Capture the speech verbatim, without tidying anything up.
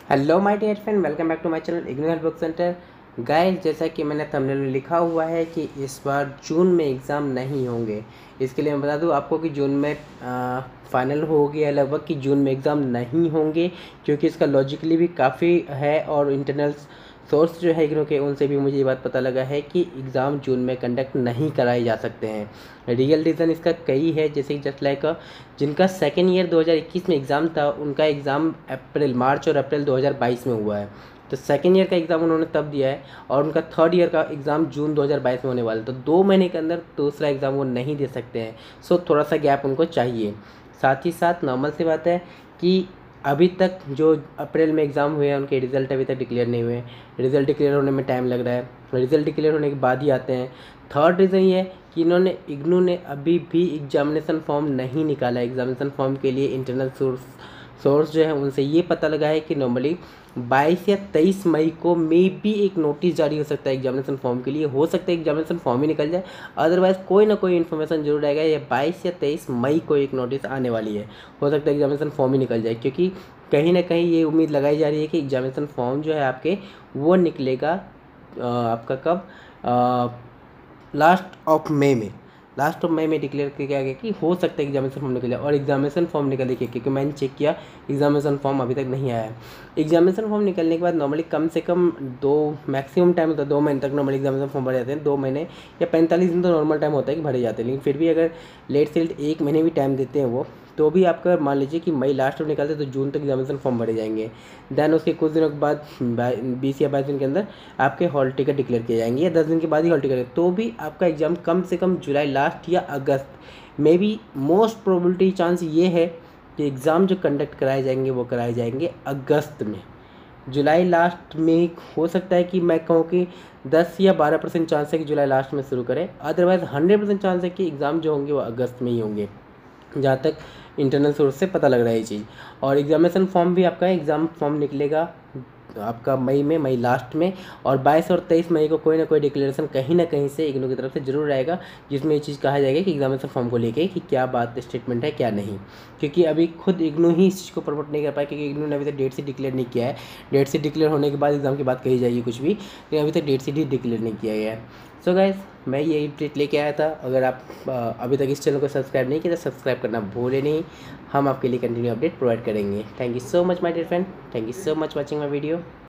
Hello my dear friend, welcome back to my channel IGNOU help book centre. Guys, जैसा कि मैंने thumbnail में लिखा हुआ है कि इस बार जून में एग्ज़ाम नहीं होंगे। इसके लिए मैं बता दूं आपको कि जून में फाइनल हो गया लगभग कि जून में एग्ज़ाम नहीं होंगे, क्योंकि इसका लॉजिकली भी काफ़ी है और इंटरनल सोर्स जो है इग्नू के, उनसे भी मुझे ये बात पता लगा है कि एग्ज़ाम जून में कंडक्ट नहीं कराए जा सकते हैं। रियल रीज़न इसका कई है, जैसे कि जस्ट लाइक जिनका सेकेंड ईयर दो हज़ार इक्कीस में एग्ज़ाम था, उनका एग्ज़ाम अप्रैल मार्च और अप्रैल दो हज़ार बाईस में हुआ है। तो सेकेंड ईयर का एग्ज़ाम उन्होंने तब दिया है और उनका थर्ड ईयर का एग्ज़ाम जून दो हज़ार बाईस में होने वाला है। तो दो महीने के अंदर दूसरा एग्ज़ाम वो नहीं दे सकते हैं। सो थोड़ा सा गैप उनको चाहिए। साथ ही साथ नॉर्मल सी बात है कि अभी तक जो अप्रैल में एग्ज़ाम हुए हैं उनके रिज़ल्ट अभी तक डिक्लेयर नहीं हुए हैं। रिज़ल्ट डिक्लेयर होने में टाइम लग रहा है, रिज़ल्ट डिक्लेयर होने के बाद ही आते हैं। थर्ड रीज़न ये है कि इन्होंने इग्नू ने अभी भी एग्जामिनेशन फॉर्म नहीं निकाला है। एग्जामिनेशन फॉर्म के लिए इंटरनल सोर्स सोर्स जो है उनसे ये पता लगा है कि नॉर्मली बाईस या तेईस मई को मे भी एक नोटिस जारी हो सकता है एग्जामिनेशन फॉर्म के लिए। हो सकता है एग्जामिनेशन फॉर्म ही निकल जाए, अदरवाइज़ कोई ना कोई इन्फॉर्मेशन जरूर आएगा। या बाईस या तेईस मई को एक नोटिस आने वाली है, हो सकता है एग्जामिनेशन फॉर्म ही निकल जाए, क्योंकि कहीं ना कहीं ये उम्मीद लगाई जा रही है कि एग्जामिनेशन फॉर्म जो है आपके वो निकलेगा आपका कब, लास्ट ऑफ मई में लास्ट ऑफ मई में डिक्लेयर किया गया कि हो सकता है एग्जामिनेशन फॉर्म निकले। और एग्जामिनेशन फॉर्म निकले के, क्योंकि मैंने चेक किया एग्जामिनेशन फॉर्म अभी तक नहीं आया है। एग्जामिनेशन फॉर्म निकलने के बाद नॉर्मली कम से कम दो मैक्सिमम टाइम होता है, दो महीने तक नॉर्मली एग्जामिनेशन फॉर्म भरे जाते हैं। दो महीने या पैंतालीस दिन तो नॉर्मल टाइम होता है कि भरे जाते हैं, लेकिन फिर भी अगर लेट से लेट एक महीने भी टाइम देते हैं वो, तो भी आपका मान लीजिए कि मई लास्ट में निकलते तो जून तक एग्जामिनेशन फॉर्म भरे जाएंगे। देन उसके कुछ दिनों के बाद बीस या बाईस दिन के अंदर आपके हॉल टिकट डिक्लेयर किए जाएंगे, या दस दिन के बाद ही हॉल टिकट, तो भी आपका एग्ज़ाम कम से कम जुलाई लास्ट या अगस्त में भी मोस्ट प्रोबेबिलिटी चांस ये है कि एग्ज़ाम जो कंडक्ट कराए जाएंगे वो कराए जाएंगे अगस्त में। जुलाई लास्ट में हो सकता है कि मैं कहूँ कि दस या बारह परसेंट चांस है कि जुलाई लास्ट में शुरू करें, अदरवाइज़ हंड्रेड परसेंट चांस है कि एग्ज़ाम जो होंगे वो अगस्त में ही होंगे, जहाँ तक इंटरनल सोर्स से पता लग रहा है ये चीज़। और एग्जामिनेशन फॉर्म भी आपका एग्ज़ाम फॉर्म निकलेगा आपका मई में, मई लास्ट में। और बाईस और तेईस मई को कोई ना कोई डिक्लेरेशन कहीं ना कहीं से इग्नू की तरफ से जरूर आएगा, जिसमें ये चीज़ कहा जाएगा कि एग्जामिनेशन फॉर्म को लेके कि क्या बात स्टेटमेंट है क्या नहीं। क्योंकि अभी खुद इग्नू ही इस चीज़ को प्रमोट नहीं कर पाया, क्योंकि इग्नू ने अभी तक डेट से डिक्लेयर नहीं किया है। डेट से डिक्लेयर होने के बाद एग्ज़ाम की बात कही जाएगी कुछ भी, लेकिन अभी तक डेट से ही डिक्लेयर नहीं किया गया है। सो गाइस, मैं यही अपडेट लेके आया था। अगर आप अभी तक इस चैनल को सब्सक्राइब नहीं किया तो सब्सक्राइब करना भूलें नहीं। हम आपके लिए कंटिन्यू अपडेट प्रोवाइड करेंगे। Thank you so much my dear friend, thank you so much watching my video.